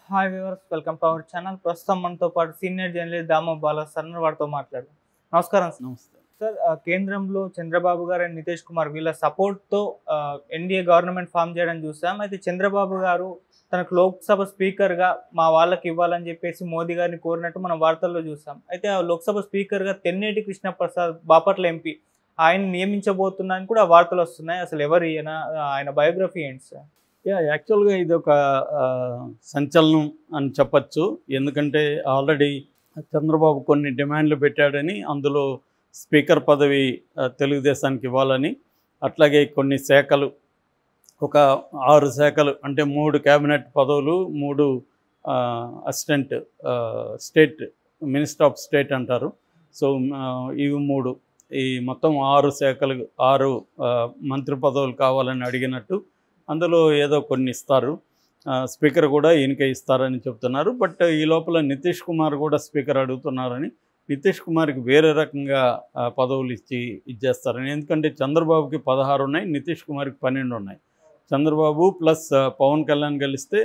Hi viewers, welcome to our channel. ప్రస్తుతం మనతో పాటు senior journalist Damo Bala sir వారితో మాట్లాడదాం. నమస్కారం సార్. నమస్తే సార్, కేంద్రంలో చంద్రబాబు గారు అండ్ నితీష్ కుమార్ వీళ్ళ సపోర్ట్తో ఎన్డీఏ గవర్నమెంట్ ఫామ్ చేయడం చూసాం. అయితే చంద్రబాబు గారు తనకు లోక్సభ స్పీకర్గా మా వాళ్ళకి ఇవ్వాలని చెప్పేసి మోదీ గారిని కోరినట్టు మనం వార్తల్లో చూసాం. అయితే ఆ లోక్సభ స్పీకర్గా తెన్నేటి కృష్ణప్రసాద్ బాపట్ల ఎంపీ ఆయన నియమించబోతున్నారని కూడా వార్తలు వస్తున్నాయి. అసలు ఎవరు ఈయన, ఆయన బయోగ్రఫీ ఏంటి సార్? యాక్చువల్గా ఇది ఒక సంచలనం అని చెప్పచ్చు. ఎందుకంటే ఆల్రెడీ చంద్రబాబు కొన్ని డిమాండ్లు పెట్టాడని, అందులో స్పీకర్ పదవి తెలుగుదేశానికి ఇవ్వాలని, అట్లాగే కొన్ని శాఖలు, ఒక 6 శాఖలు అంటే 3 క్యాబినెట్ పదవులు, 3 assistant state minister of state అంటారు. సో ఇవి 3, ఈ మొత్తం 6 శాఖలు, 6 మంత్రి పదవులు కావాలని అడిగినట్టు, అందులో ఏదో కొన్ని ఇస్తారు. స్పీకర్ కూడా ఈయనకే ఇస్తారని చెప్తున్నారు. బట్ ఈ లోపల నితీష్ కుమార్ కూడా స్పీకర్ అడుగుతున్నారని, నితీష్ కుమార్కి వేరే రకంగా పదవులు ఇచ్చేస్తారని. ఎందుకంటే చంద్రబాబుకి 16 ఉన్నాయి, నితీష్ కుమార్కి 12 ఉన్నాయి. చంద్రబాబు ప్లస్ పవన్ కళ్యాణ్ కలిస్తే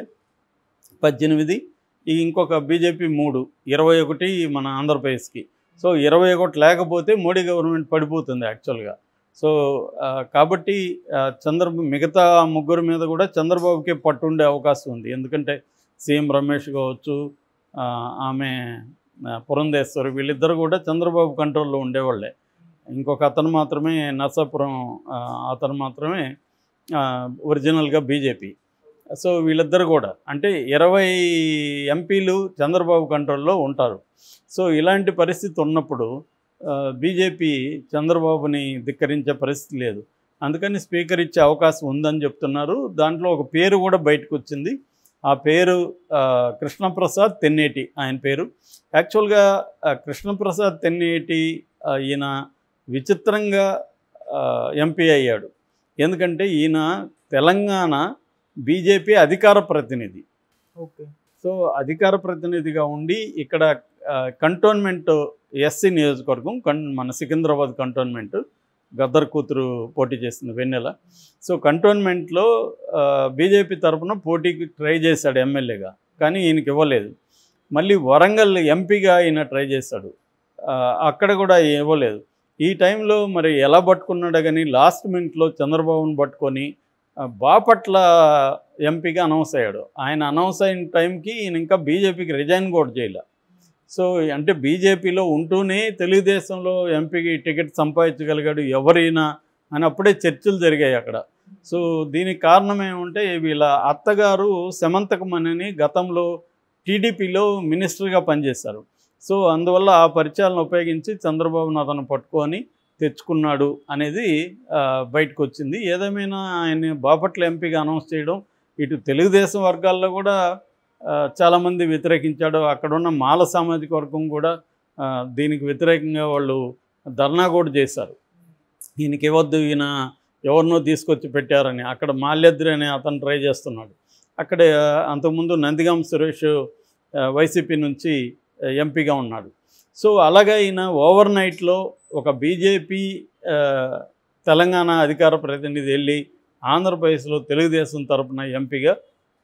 18, ఇంకొక బీజేపీ 3, 21 మన ఆంధ్రప్రదేశ్కి. సో 21 లేకపోతే మోడీ గవర్నమెంట్ పడిపోతుంది యాక్చువల్గా. సో కాబట్టి మిగతా 3 మీద కూడా చంద్రబాబుకే పట్టుండే అవకాశం ఉంది. ఎందుకంటే సీఎం రమేష్ కావచ్చు, ఆమె పురంధేశ్వరి, వీళ్ళిద్దరు కూడా చంద్రబాబు కంట్రోల్లో ఉండేవాళ్ళే. ఇంకొక అతను మాత్రమే నరసాపురం, అతను మాత్రమే ఒరిజినల్గా బీజేపీ. సో వీళ్ళిద్దరు కూడా అంటే 20 ఎంపీలు చంద్రబాబు కంట్రోల్లో ఉంటారు. సో ఇలాంటి పరిస్థితి ఉన్నప్పుడు బీజేపీ చంద్రబాబుని ధిక్కరించే పరిస్థితి లేదు. అందుకని స్పీకర్ ఇచ్చే అవకాశం ఉందని చెప్తున్నారు. దాంట్లో ఒక పేరు కూడా బయటకు వచ్చింది. ఆ పేరు కృష్ణప్రసాద్ తెన్నేటి, ఆయన పేరు. యాక్చువల్గా కృష్ణప్రసాద్ తెన్నేటి ఈయన విచిత్రంగా ఎంపీ అయ్యాడు. ఎందుకంటే ఈయన తెలంగాణ బీజేపీ అధికార ప్రతినిధి. ఓకే. సో అధికార ప్రతినిధిగా ఉండి ఇక్కడ కంటోన్మెంట్ ఎస్సీ నియోజకవర్గం, మన సికింద్రాబాద్ కంటోన్మెంట్, గద్దర్ కూతురు పోటీ చేసింది వెన్నెల. సో కంటోన్మెంట్లో బీజేపీ తరఫున పోటీకి ట్రై చేశాడు ఎమ్మెల్యేగా, కానీ ఈయనకి ఇవ్వలేదు. మళ్ళీ వరంగల్ ఎంపీగా ఈయన ట్రై చేశాడు, అక్కడ కూడా ఇవ్వలేదు. ఈ టైంలో మరి ఎలా పట్టుకున్నాడో కానీ లాస్ట్ మినిట్లో చంద్రబాబును పట్టుకొని బాపట్ల ఎంపీగా అనౌన్స్ అయ్యాడు. ఆయన అనౌన్స్ అయిన టైంకి ఈయన ఇంకా బీజేపీకి రిజైన్ కూడా చేయలే. సో అంటే బీజేపీలో ఉంటూనే తెలుగుదేశంలో ఎంపీకి టికెట్ సంపాదించగలిగాడు ఎవరైనా అని అప్పుడే చర్చలు జరిగాయి అక్కడ. సో దీనికి కారణం ఏమంటే, వీళ్ళ అత్తగారు సమంతకమణిని గతంలో టీడీపీలో మినిస్టర్గా పనిచేశారు. సో అందువల్ల ఆ పరిచయాలను ఉపయోగించి చంద్రబాబును అతను పట్టుకొని తెచ్చుకున్నాడు అనేది బయటకు వచ్చింది. ఏదేమైనా ఆయన బాపట్ల ఎంపీగా అనౌన్స్ చేయడం ఇటు తెలుగుదేశం వర్గాల్లో కూడా చాలామంది వ్యతిరేకించాడు. అక్కడున్న మాల సామాజిక వర్గం కూడా దీనికి వ్యతిరేకంగా వాళ్ళు ధర్నా కూడా చేశారు. ఈయనకి ఇవ్వద్దు, ఈయన ఎవరినో తీసుకొచ్చి పెట్టారని. అక్కడ మాల్యాద్రి అనే అతను ట్రై చేస్తున్నాడు. అక్కడే అంతకుముందు నందిగాం సురేష్ వైసీపీ నుంచి ఎంపీగా ఉన్నాడు. సో అలాగే ఈయన ఓవర్ నైట్లో ఒక బీజేపీ తెలంగాణ అధికార ప్రతినిధి వెళ్ళి ఆంధ్రప్రదేశ్లో తెలుగుదేశం తరపున ఎంపీగా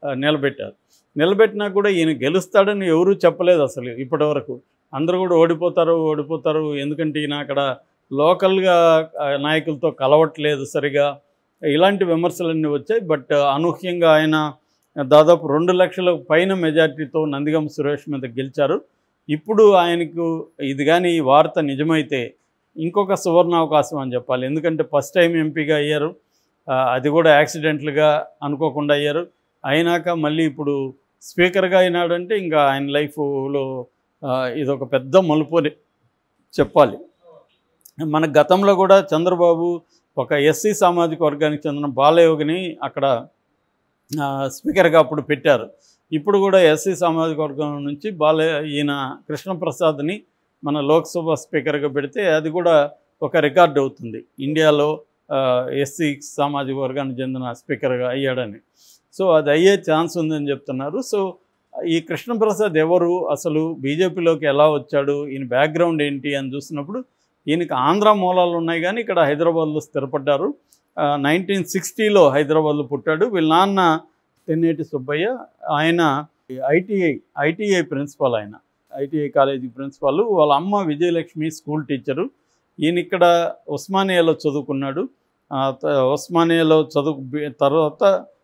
నిలబెట్టినా కూడా ఈయన గెలుస్తాడని ఎవరూ చెప్పలేదు అసలు ఇప్పటివరకు. అందరూ కూడా ఓడిపోతారు, ఎందుకంటే ఈయన అక్కడ లోకల్గా నాయకులతో కలవట్లేదు సరిగా, ఇలాంటి విమర్శలన్నీ వచ్చాయి. బట్ అనూహ్యంగా ఆయన దాదాపు 2 లక్షల పైన మెజార్టీతో నందిగం సురేష్ మీద గెలిచారు. ఇప్పుడు ఆయనకు ఇది కానీ ఈ వార్త నిజమైతే ఇంకొక సువర్ణ అవకాశం అని చెప్పాలి. ఎందుకంటే ఫస్ట్ టైం ఎంపీగా అయ్యారు, అది కూడా యాక్సిడెంట్లుగా అనుకోకుండా అయ్యారు. అయినాక మళ్ళీ ఇప్పుడు స్పీకర్గా అయినాడంటే ఇంకా ఆయన లైఫ్లో ఇదొక పెద్ద మలుపు అని చెప్పాలి. మన గతంలో కూడా చంద్రబాబు ఒక ఎస్సీ సామాజిక వర్గానికి చెందిన బాలయోగిని అక్కడ స్పీకర్గా అప్పుడు పెట్టారు. ఇప్పుడు కూడా ఎస్సీ సామాజిక వర్గం నుంచి ఈయన కృష్ణప్రసాద్ని మన లోక్సభ స్పీకర్గా పెడితే అది కూడా ఒక రికార్డ్ అవుతుంది ఇండియాలో, ఎస్సీ సామాజిక వర్గానికి చెందిన స్పీకర్గా అయ్యాడని. సో అది అయ్యే ఛాన్స్ ఉందని చెప్తున్నారు. సో ఈ కృష్ణప్రసాద్ ఎవరు, అసలు బీజేపీలోకి ఎలా వచ్చాడు, ఈయన బ్యాక్గ్రౌండ్ ఏంటి అని చూసినప్పుడు ఈయనకి ఆంధ్ర మూలాలు ఉన్నాయి, కానీ ఇక్కడ హైదరాబాద్లో స్థిరపడ్డారు. 1960లో హైదరాబాద్లో పుట్టాడు. వీళ్ళ నాన్న తెన్నేటి సుబ్బయ్య, ఆయన ఐటీఐ ప్రిన్సిపాల్ ఆయన, ఐటీఐ కాలేజీ ప్రిన్సిపాల్. వాళ్ళ అమ్మ విజయలక్ష్మి స్కూల్ టీచరు. ఈయన ఇక్కడ ఉస్మానియాలో చదువుకున్నాడు. ఉస్మానియాలో తర్వాత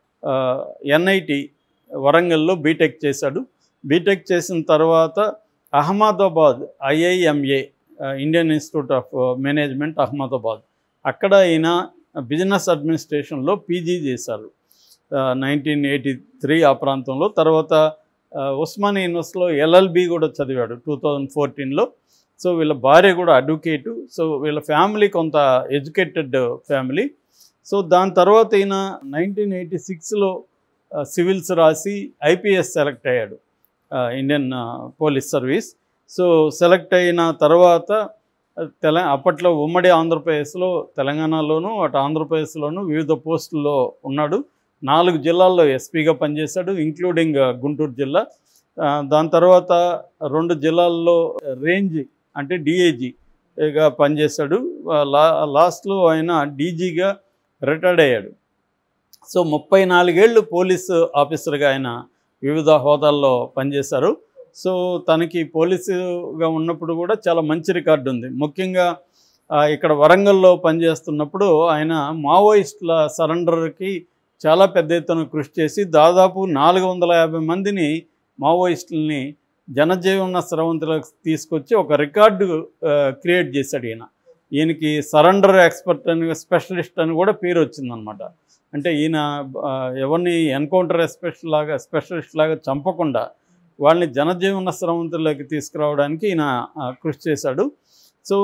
ఎన్ఐటి వరంగల్లో బీటెక్ చేశాడు. బీటెక్ చేసిన తర్వాత Ahmedabad IIMA, Indian Institute of Management, Ahmedabad, అక్కడ ఈయన బిజినెస్ అడ్మినిస్ట్రేషన్లో పీజీ చేశారు 1983 ఆ ప్రాంతంలో. తర్వాత ఉస్మానియా యూనివర్సిటీలో LLB కూడా చదివాడు 2014లో. సో వీళ్ళ భార్య కూడా అడ్వకేటు. సో వీళ్ళ ఫ్యామిలీ కొంత ఎడ్యుకేటెడ్ ఫ్యామిలీ. సో దాని తర్వాత ఈయన 1986లో సివిల్స్ రాసి IPS సెలెక్ట్ అయ్యాడు, Indian Police Service. So select అయిన తర్వాత అప్పట్లో ఉమ్మడి ఆంధ్రప్రదేశ్లో, తెలంగాణలోను అటు ఆంధ్రప్రదేశ్లోను వివిధ పోస్టుల్లో ఉన్నాడు. 4 జిల్లాల్లో ఎస్పీగా పనిచేశాడు, ఇంక్లూడింగ్ గుంటూరు జిల్లా. దాని తర్వాత 2 జిల్లాల్లో రేంజ్ అంటే DIGగా పనిచేశాడు. లాస్ట్లో ఆయన DGగా రిటైర్డ్ అయ్యాడు. సో 34 ఏళ్ళు పోలీసు ఆఫీసర్గా ఆయన వివిధ హోదాల్లో పనిచేశారు. సో తనకి పోలీసుగా ఉన్నప్పుడు కూడా చాలా మంచి రికార్డు ఉంది. ముఖ్యంగా ఇక్కడ వరంగల్లో పనిచేస్తున్నప్పుడు ఆయన మావోయిస్టుల సరెండర్కి చాలా పెద్ద ఎత్తున కృషి చేసి దాదాపు 450 మందిని మావోయిస్టులని జనజీవన స్రవంతులకు తీసుకొచ్చి ఒక రికార్డు క్రియేట్ చేశాడు ఈయన. ఈయనకి సరెండర్ ఎక్స్పర్ట్ అని, స్పెషలిస్ట్ అని కూడా పేరు వచ్చిందనమాట. అంటే ఈయన ఎవరిని ఎన్కౌంటర్ స్పెషలిస్ట్ లాగా చంపకుండా వాళ్ళని జనజీవన స్రవంతుల్లోకి తీసుకురావడానికి ఈయన కృషి చేశాడు. సో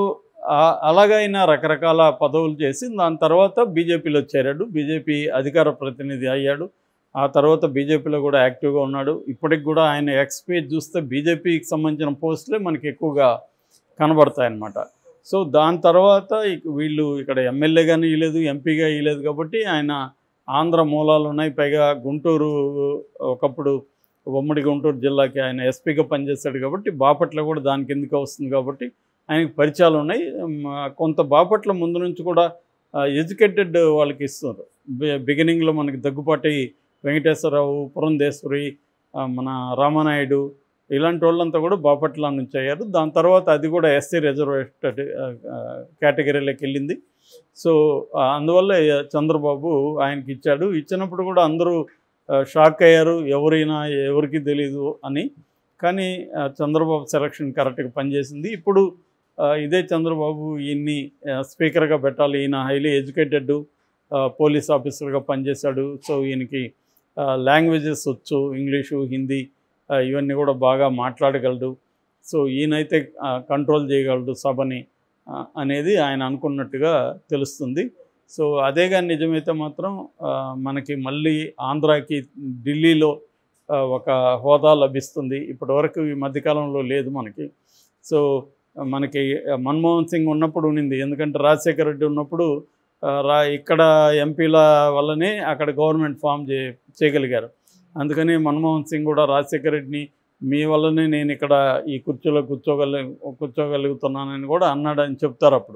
అలాగా ఆయన రకరకాల పదవులు చేసి దాని తర్వాత బీజేపీలో చేరాడు. బీజేపీ అధికార ప్రతినిధి అయ్యాడు. ఆ తర్వాత బీజేపీలో కూడా యాక్టివ్గా ఉన్నాడు. ఇప్పటికి కూడా ఆయన ఎక్స్పేజ్ చూస్తే బీజేపీకి సంబంధించిన పోస్టులే మనకి ఎక్కువగా కనబడతాయన్నమాట. సో దాని తర్వాత వీళ్ళు ఇక్కడ ఎమ్మెల్యేగానే ఇవ్వలేదు, ఎంపీగా ఇవ్వలేదు కాబట్టి ఆయన ఆంధ్ర మూలాలు ఉన్నాయి. పైగా గుంటూరు, ఒకప్పుడు ఉమ్మడి గుంటూరు జిల్లాకి ఆయన ఎస్పీగా పనిచేశాడు కాబట్టి బాపట్ల కూడా దాని కిందకే వస్తుంది కాబట్టి ఆయనకి పరిచయాలు ఉన్నాయి. కొంత బాపట్ల ముందు నుంచి కూడా ఎడ్యుకేటెడ్ వాళ్ళకి ఇస్తున్నారు. బిగినింగ్లో మనకి దగ్గుపాటి వెంకటేశ్వరరావు, పురంధేశ్వరి, మన రామానాయుడు ఇలాంటి వాళ్ళంతా కూడా బాపట్ల నుంచి అయ్యారు. దాని తర్వాత అది కూడా SC రిజర్వేటెడ్ కేటగిరీలోకి వెళ్ళింది. సో అందువల్ల చంద్రబాబు ఆయనకి ఇచ్చాడు. ఇచ్చినప్పుడు కూడా అందరూ షాక్ అయ్యారు, ఎవరికి తెలీదు అని. కానీ చంద్రబాబు సెలక్షన్ కరెక్ట్గా పనిచేసింది. ఇప్పుడు ఇదే చంద్రబాబు ఈయన్ని స్పీకర్గా పెట్టాలి, ఈయన హైలీ ఎడ్యుకేటెడ్ పోలీస్ ఆఫీసర్గా పనిచేశాడు. సో ఈయనకి లాంగ్వేజెస్ వచ్చు, ఇంగ్లీషు, హిందీ ఇవన్నీ కూడా బాగా మాట్లాడగలడు. సో ఈయనైతే కంట్రోల్ చేయగలడు సభని అనేది ఆయన అనుకున్నట్టుగా తెలుస్తుంది. సో అదే కానీ నిజమైతే మాత్రం మనకి మళ్ళీ ఆంధ్రాకి ఢిల్లీలో ఒక హోదా లభిస్తుంది. ఇప్పటివరకు ఈ మధ్యకాలంలో లేదు మనకి. సో మనకి మన్మోహన్ సింగ్ ఉన్నప్పుడు ఉండింది, ఎందుకంటే రాజశేఖర రెడ్డి ఉన్నప్పుడు ఇక్కడ ఎంపీల వల్లనే అక్కడ గవర్నమెంట్ ఫామ్ చేయగలిగారు. అందుకని మన్మోహన్ సింగ్ కూడా రాజశేఖర రెడ్డిని మీ వల్లనే నేను ఇక్కడ ఈ కుర్చీలో కూర్చోగలుగుతున్నానని కూడా అన్నాడని చెప్తారు అప్పుడు.